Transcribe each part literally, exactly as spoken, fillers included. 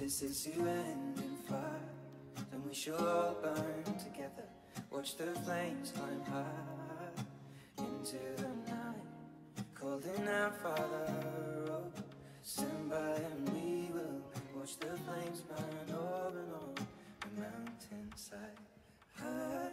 this is to end in fire, then we shall all burn together. Watch the flames climb high into the night, calling out, Father, oh, stand by and we will watch the flames burn over and on the mountainside. High.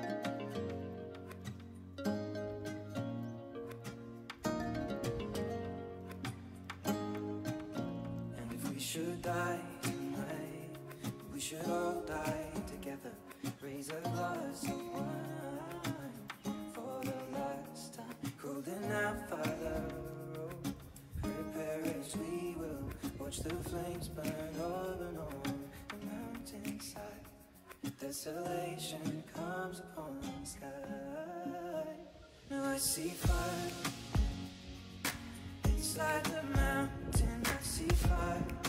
And if we should die tonight, we should all die together. Raise a glass of wine for the last time, calling out, Father, oh, prepare as we will watch the flames burn over and on the mountainside. Desolation comes upon the sky. Now I see fire inside the mountain. I see fire